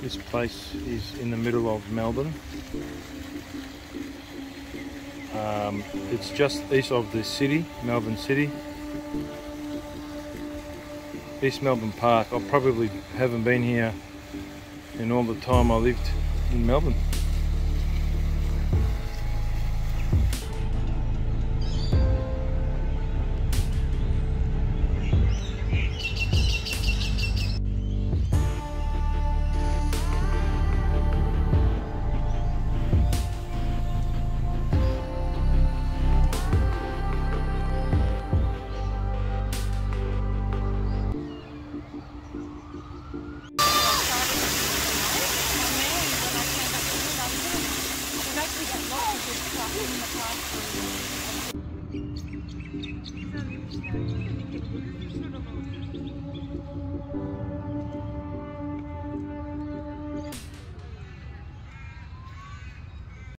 This place is in the middle of Melbourne. It's just east of the city, Melbourne City. East Melbourne Park. I probably haven't been here in all the time I lived in Melbourne.